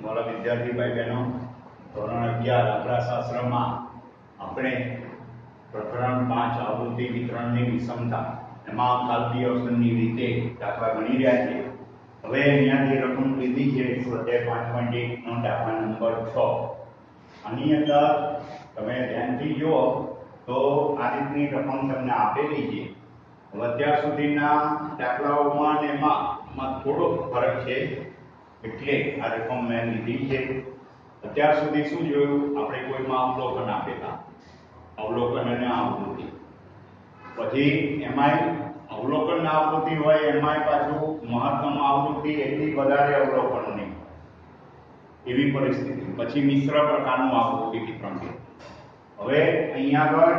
वाला विद्यार्थी भाई बहनों धोरण 11 आंकड़ाशास्त्र में આપણે પ્રકરણ 5 આવૃત્તિ વિતરણની વિષમતા એમાં કાલ્પનિક અવસ્થાની રીતે દાખલા ગણી રહ્યા છે। હવે અહીંયાથી રકમ લીધી છે સ્વાધ્યાય 5.1 નો દાખલા નંબર 6। આની અંદર તમે ધ્યાનથી જુઓ તો આ રીતની રકમ તમને આપેલી છે। હવે અત્યાર સુધીના દાખલાઓમાં ને એમાં થોડો ફરક છે એટલે આ રકમ મેં લીધી છે। અત્યાર સુધી શું જોયું આપણે કોઈમાં અવલોકન આપેલા अवलोकन અને આવૃત્તિ પછી એમાંય અવલોકન આવૃત્તિ હોય એમાંય પાછું મહત્તમ આવૃત્તિ એટલી વધારે અવલોકનની એવી પરિસ્થિતિ પછી મિશ્ર પ્રકારનું આવૃત્તિ વિતરણ છે। હવે અહીંયા આગળ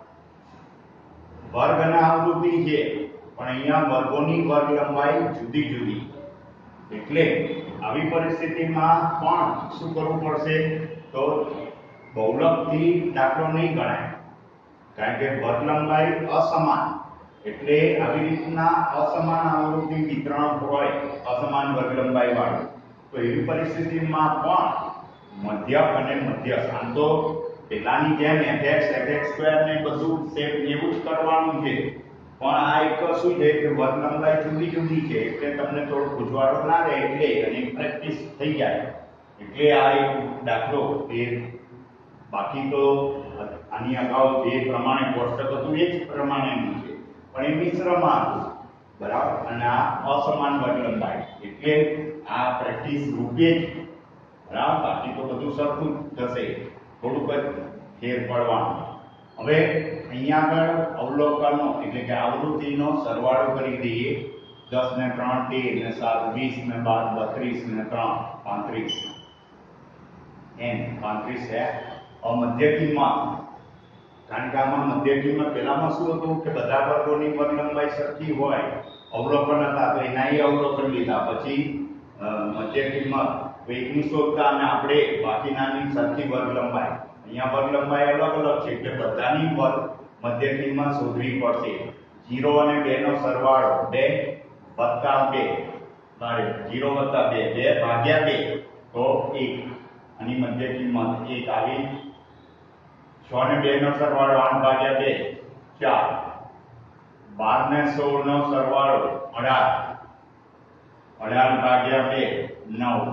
વર્ગ અને આવૃત્તિ છે પણ અહીંયા વર્ગોની વર્ગ લંબાઈ જુદી જુદી એટલે આવી પરિસ્થિતિમાં પણ શું કરવું પડશે તો बहुलकથી દાખલો નહીં ગણાય કારણ કે વર્ગ લંબાઈ અસમાન એટલે આવી રીતના અસમાન આવૃત્તિ વિતરણ હોય અસમાન વર્ગ લંબાઈ વાળું તો એવી પરિસ્થિતિમાં પણ મધ્યક અને મધ્યક આમ તો પેલાની જેમ fx ને બધું સેમ એવું જ કરવાનું છે પણ આ એક શું છે કે વર્ગ લંબાઈ જુદી જુદી છે એટલે તમને થોડો ગુજવાળો ના રહે એટલે અને પ્રેક્ટિસ થઈ જાય એટલે આ એક દાખલો એ बाकी तो आनी अगाऊ जे प्रमाणे कोष्टक હતું એ જ પ્રમાણેનું છે પણ એ મિશ્રમાં બરાબર અને આ અસમાન વર્ગ લંબાઈ એટલે આ પ્રેક્ટિસ રૂપે જ બરાબર બાકી તો બધું સરખું થશે થોડુંક જ ફેર પડવાનું। હવે અહીંયા આગળ અવલોકનો એટલે કે આવૃત્તિનો સરવાળો કરી દઈએ 10 ને 3 13 ને 7 20 ને 12 32 ને 3 35 એમ 35 है और मध्य किंमत कारण के आमा मध्य किंमत पहलाમાં શું હતું કે બધા વર્ગોની વર્ગ લંબાઈ સરખી હોય અવલોકન હતા તો એના એ અવલોકન લીધા પછી મધ્ય કિંમત તો એકની શોધતા અને આપણે બાકીનાની સરખી વર્ગ લંબાઈ અહીંયા વર્ગ લંબાઈ અલગ અલગ છે એટલે બધાની વર્ગ મધ્ય કિંમત શોધવી પડશે। 0 અને 2 નો સરવાળો 2 વત્તા 2 બારે 0 વત્તા 2 2 ભાગ્યા 2 તો 1 અને મધ્ય કિંમત 1 આવી 6 ને 2 નો સરવાળો 8 ભાગ્યા 2 4 12 ને 16 નો સરવાળો 18 18 ભાગ્યા 2 9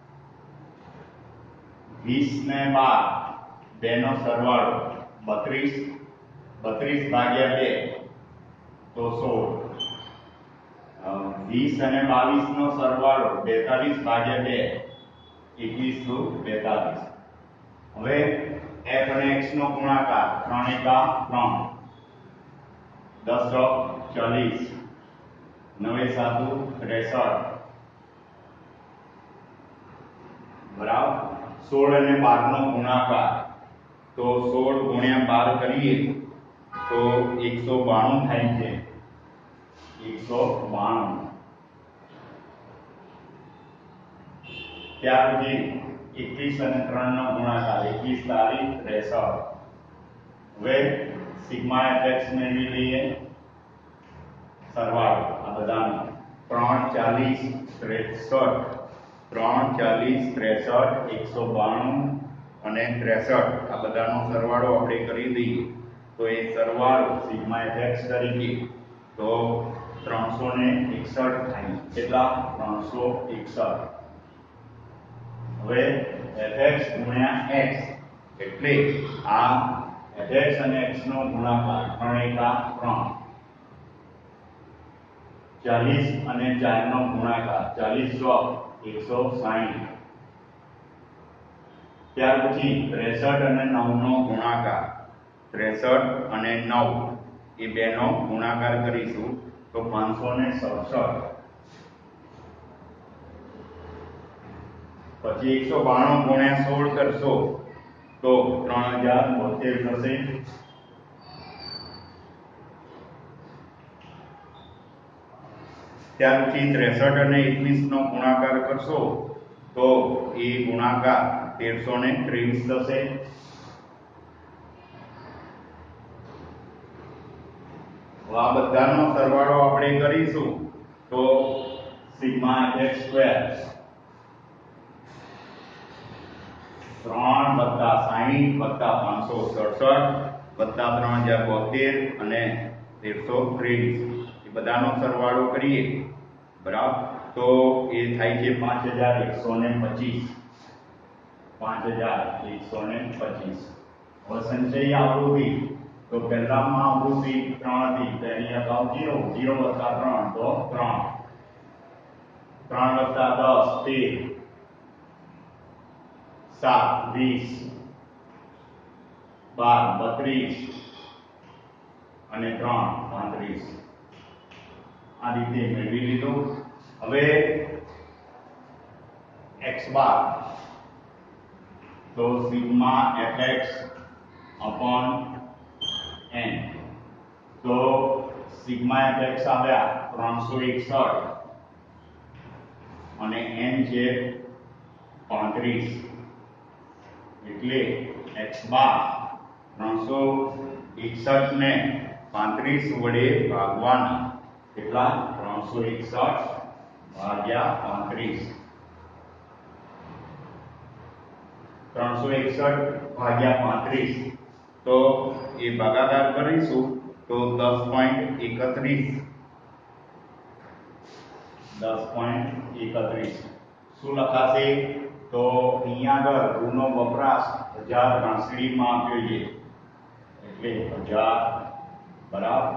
20 ને 12 2 નો સરવાળો 32 32 ભાગ્યા 2 તો 16 20 અને 22 નો સરવાળો 42 ભાગ્યા 2 21 to 42। હવે f અને x નો ગુણાકાર 3 એકા 3 10 ચોક 40 9 સાતુ 63 બરાબર 16 અને 12 નો ગુણાકાર તો 16 ગુણ્યા 12 કરીએ તો 192 થાય છે 192। ત્યાર પછી 21 અને 3 નો ગુણાકાર 21 તારીખ 63। હવે સિગ્મા fx મેળવી લઈએ સરવાળો આ બધાનો 3 40 63 3 40 63 192 અને 63 આ બધાનો સરવાળો આપણે કરી દઈએ તો એ સરવાળો સિગ્મા fx તરીકે તો 361 થાય કેટલા 361। હવે fx ગુણ્યા x એટલે આ fx અને x નો ગુણાકાર 3 એકા 3 40 અને 4 નો ગુણાકાર 40 ચોક 160। ત્યાર પછી 63 અને 9 નો ગુણાકાર 63 અને 9 એ બે નો ગુણાકાર કરીશું તો 567। પછી 192 ગુણ્યા 16 કરશો તો 3072 થશે। ત્યાર પછી 63 અને 21 નો ગુણાકાર કરશો તો એ ગુણાકાર 1323 થશે। આ બધાનો સરવાળો આપણે કરીશું તો સિગ્મા fx સ્ક્વેર 3 વત્તા 60 વત્તા 567 વત્તા 3072 અને 1323 એ બધાનો સરવાળો કરીએ બરાબર તો એ થાય છે 5125 5125 હવે સંચય આવૃત્તિ તો પહેલામાં આવૃત્તિ 3 હતી તેની અગાઉ 0 વત્તા 3 તો 3 3 વત્તા 10 13 7 20 12 32 અને 3 35 આ રીતે મેળવી લીધું હવે x બાર તો સિગ્મા fx upon n તો સિગ્મા fx આવ્યા 361 અને n છે 35 એટલે x બાર 361 ને 35 વડે ભાગવાના કેટલા 361 ભાગ્યા 35 361 ભાગ્યા 35 તો એ ભાગાકાર કરીશું તો 10.31 શું લખાશે તો અહીંયા આગળ ઋણનો વપરાશ 1000 ગણતરીમાં આપ્યો છે એટલે 1000 બરાબર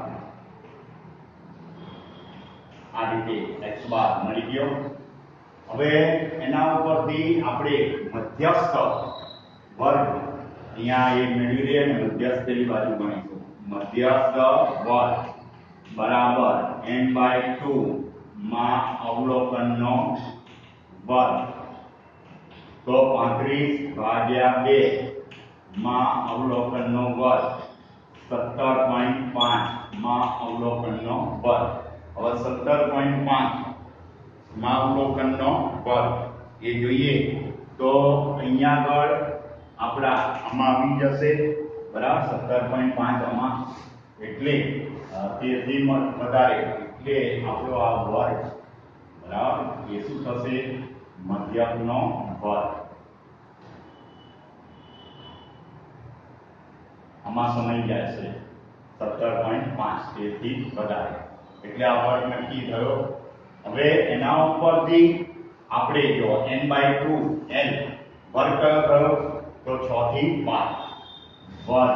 આ રીતે x બાર મળી ગયો હવે એના ઉપરથી આપણે મધ્યસ્થ વર્ગ અહીંયા એ મેળવી લઈએ અને મધ્યસ્થની બાજુ ગણીશું મધ્યસ્થ વર્ગ બરાબર n/2 માં અવલોકનનો વર્ગ તો 35 ભાગ્યા 2 માં અવલોકનનો વર્ગ 17.5 માં અવલોકનનો વર્ગ હવે 17.5 માં અવલોકનનો વર્ગ એ જોઈએ તો અહીંયા આગળ આપણા આમાં આવી જશે બરાબર 17.5 આમાં એટલે 13 થી વધારે એટલે આપણો આ વર્ગ બરાબર એ શું થશે મધ્યકનો વર્ગ આમાં સમય જાય છે 17.5 13 થી વધારે એટલે આ વર્ગ નક્કી થયો હવે એના ઉપરથી આપણે જો n/2 l વર્ગ કયો તો 6 થી 12 વર્ગ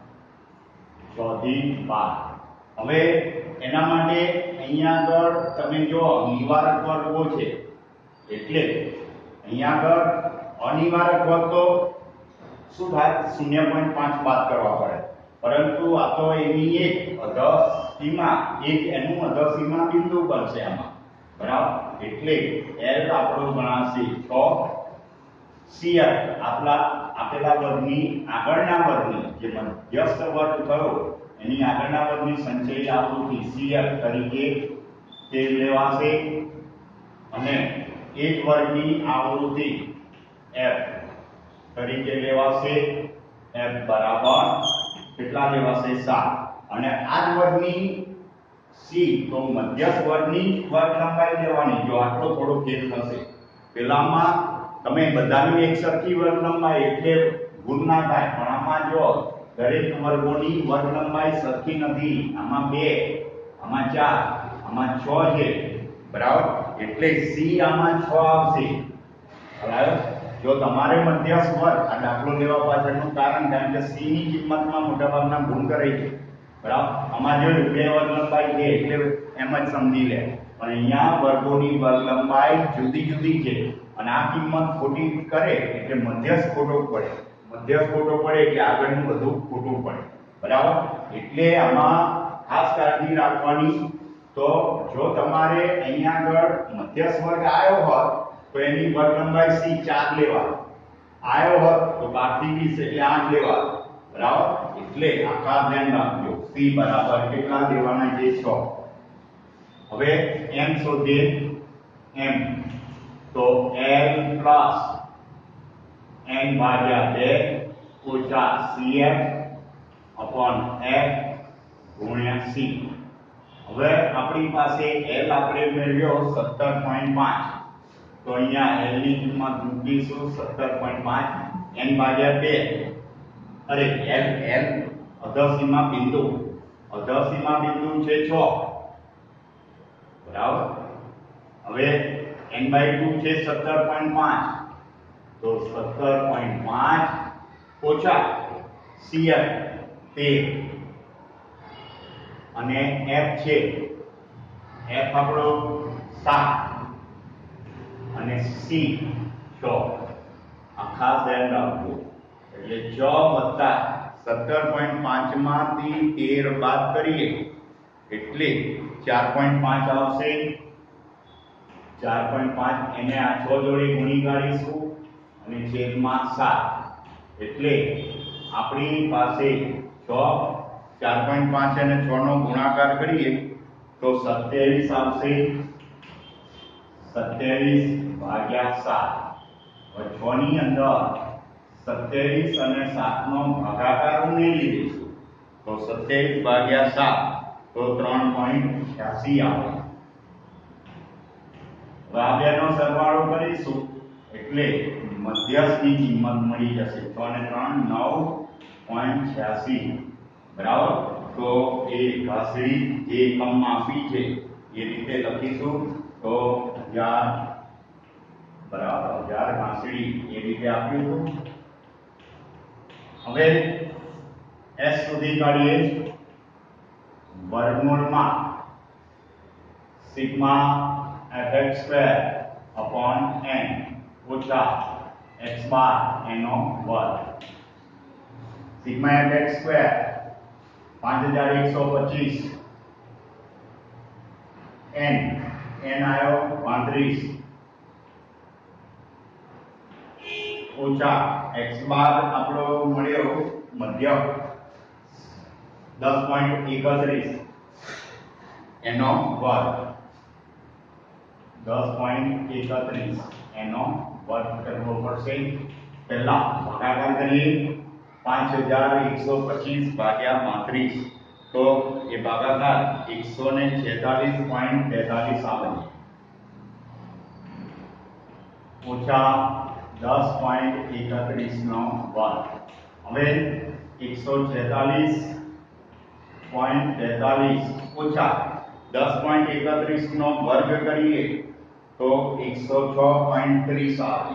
6 થી 12 હવે એના માટે અહીંયા આગળ તમે જો નિવારક વર્ગો છે એટલે અહીંયા આગળ અનિવારક વર્ગ તો શું થાય 0.5 બાદ કરવા પડે પરંતુ આ તો એની એક અધસીમા એક એનું અધસીમા બિંદુ બનશે આમાં બરાબર એટલે l આપણો ગણાશે 6 CF આપેલા વર્ગની આગળના વર્ગની જે મધ્યસ્થ વર્ગ થયો એની આગળના વર્ગની સંચય આવૃત્તિ CF તરીકે તે લેવાશે અને એક વર્ગની આવૃત્તિ F તરીકે લેવાશે F બરાબર કેટલા લેવાશે 7 અને આ જ વર્ગની C તો મધ્યસ્થ વર્ગની વર્ગ લંબાઈ લેવાની જો આટલો થોડો ફેર થશે પેલામાં તમે બધાની એક સરખી વર્ગ લંબાઈ એટલે ભૂલ ના થાય પણ આમાં જો દરેક વર્ગોની વર્ગ લંબાઈ સરખી નથી આમાં 2 આમાં 4 આમાં 6 છે બરાબર એટલે C આમાં 6 આવશે બરાબર જો તમારે મધ્યસ્થ વર્ગ આ દાખલો લેવા પાછળનું કારણ કે C ની કિંમતમાં મોટાભાગના ભૂલ કરે છે બરાબર આમાં જો 2 વર્ગ લંબાઈ છે એટલે એમ જ સમજી લે પણ અહીંયા વર્ગોની વર્ગ લંબાઈ જુદી જુદી છે અને આ કિંમત ખોટી કરે એટલે મધ્યસ્થ ખોટો પડે એટલે આગળનું બધું ખોટું પડે બરાબર એટલે આમાં ખાસ કાળજી રાખવાની તો જો તમારે અહીંયા આગળ મધ્યસ્થ વર્ગ આવ્યો હોત તો એની વર્ગ લંબાઈ C 4 લેવા આવ્યો હોત તો 12 થી 20 એટલે 8 લેવા બરાબર એટલે આ ખાસ ધ્યાન રાખજો C બરાબર કેટલા લેવાના છે 6 હવે m શોધીએ m તો l પ્લસ n ભાગ્યા 2 ઓછા cf અપોન f ગુણ્યા c હવે આપણી પાસે l આપણે મેળવ્યો 17.5 તો અહીંયા l ની કિંમત મૂકીશું 17.5 n ભાગ્યા 2 અરે l અધસીમા બિંદુ છે 6 બરાબર। હવે n/2 છે 17.5 તો 17.5 ઓછા CF 13 અને F છે F આપણો 7 અને C 6 આ ખાસ ધ્યાન રાખજો એટલે 6 + 17.5 માંથી 13 બાદ કરીએ એટલે 4.5 આવશે। 4.5 એને આ 6 જોડે ગુણી કાઢીશું અને છેદમાં 7 એટલે આપણી પાસે 4.5 અને 6 નો ગુણાકાર કરીએ તો 27 આવશે। 27/7 હવે 6 ની અંદર 27 અને 7 નો ભાગાકાર ઉમેરી દઈશું તો 27/7 તો 3.86 આવે। હવે આ બેનો સરવાળો કરીશું એટલે મધ્યસ્થની કિંમત મળી જશે 6 અને 3 9.86 બરાબર। તો એ ઘાસડી જે એકમમાં આપી છે એ રીતે લખીશું તો 1000 બરાબર 1000 ઘાસડી એ રીતે આપ્યું હતું। હવે s સુધી કાઢીએ વર્ગમૂળમાં સિગ્મા fx² / n ઓછા x બાર એનો વર્ગ। સિગ્મા fx² 5125 n આવ્યો 35 ઓછા x બાર આપણો મળ્યો મધ્ય 10.31 એનો વર્ગ 10.31 એનો વર્ગ કરવો પડશે। પહેલા ભાગાકાર કરીએ 5125/35 તો એ ભાગાકાર 146.43 આવે ઓછા 10.31 નો વર્ગ। હવે 146.43 ઓછા 10.31 નો વર્ગ કરીએ તો 106.30 આવે।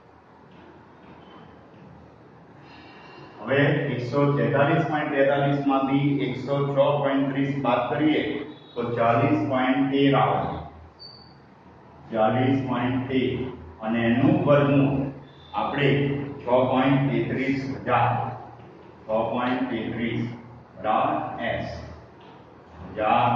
હવે 146.43 માંથી 106.30 બાદ કરીએ તો 40.13 આવે 40.13 અને એનું વર્ગમૂળ આપણે 6.33 બરાબર s 1000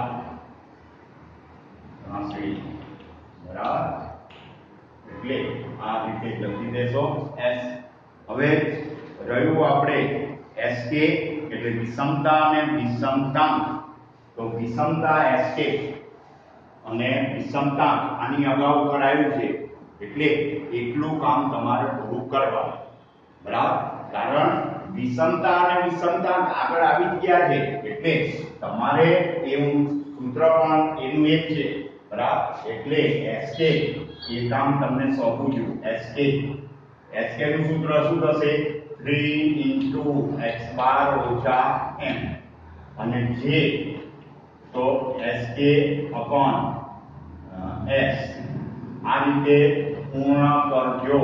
ઘાસડી બરાબર એટલે આ રીતે લખી દેશો s। હવે રહ્યું આપણે sk એટલે વિષમતા અને વિષમતાંક તો વિષમતા sk અને વિષમતાંક આની અગાઉ કરાયું છે એટલે એટલું કામ તમારે પૂરું કરવાનું બરાબર। કારણ વિષમતા અને વિષમતાંક આગળ આવી ગયા છે એટલે તમારે એવું સૂત્ર પણ એનું એક છે બરાબર। એટલે sk એ કામ તમને સોંપું છું sk નું સૂત્ર શું થશે 3 * x બાર ઓછા m અને j તો sk upon s આ રીતે પૂર્ણ કરજો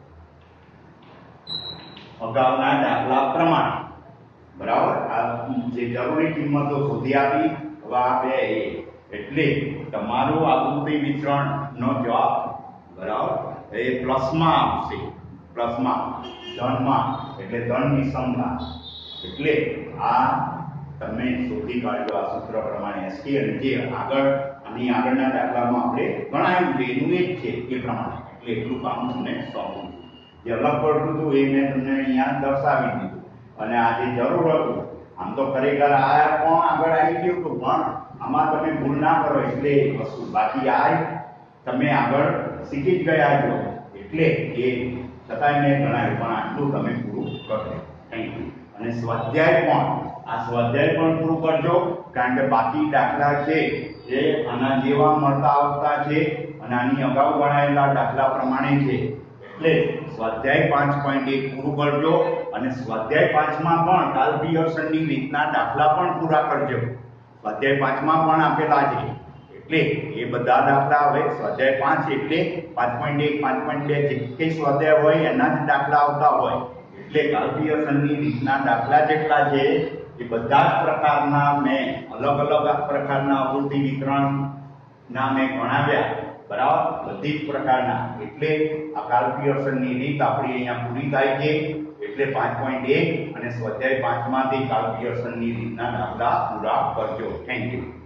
અગાઉના દાખલા પ્રમાણે બરાબર। આ જે જરૂરી કિંમતો શોધી આપી હવે આ બે એટલે તમારું આકૃતિ વિતરણનો જવાબ બરાબર એ પ્લસમાં આવશે પ્લસમાં ધનમાં એટલે ધન વિષમતા એટલે આ તમે શોધી કાઢજો આ સૂત્ર પ્રમાણે sk અને જે આગળ આની આગળના દાખલામાં આપણે ગણાયું છે એનું એક છે એ પ્રમાણે એટલે એટલું કામ તમને સોંપું છું। જે અલગ પડતું હતું એ મેં તમને અહીંયા દર્શાવી દીધું અને આ જે જરૂર હતું આમ તો ખરેખર આ પણ આગળ આવી ગયું હતું પણ આમાં તમે ભૂલ ના કરો એટલે વસ્તુ બાકી આ તમે આગળ શીખી જ ગયા છો એટલે એ છતાંય મેં ગણાયું પણ આટલું તમે પૂરું કરજો થેન્ક યુ। અને સ્વાધ્યાય પણ પૂરું કરજો કારણ કે બાકી દાખલા છે એ આના જેવા મળતા આવતા છે અને આની અગાઉ ગણાયેલા દાખલા પ્રમાણે છે એટલે સ્વાધ્યાય 5.1 પૂરું કરજો અને સ્વાધ્યાય 5 માં પણ કાર્લ પિયર્સનની રીતના દાખલા પણ પૂરા કરજો. સ્વાધ્યાય 5 માં પણ આપેલા છે એટલે એ બધા દાખલા હવે સ્વાધ્યાય 5 એટલે 5.1 5.2 જે કંઈ સ્વાધ્યાય હોય એના જ દાખલા આવતા હોય એટલે કાર્લ પિયર્સનની રીતના દાખલા જેટલા છે એ બધા જ પ્રકારના મેં અલગ અલગ પ્રકારના અવૃત્તિ વિતરણ ના મેં ગણાવ્યા, બરાબર, બધી જ પ્રકારના. એટલે આ કાર્લ પિયર્સનની રીત આપણી અહીંયા પૂરી થાય છે. એટલે 5.1 અને સ્વાધ્યાય 5 માંથી કાર્લ પિયર્સનની રીતના દાખલા પૂરા કરજો. Thank you.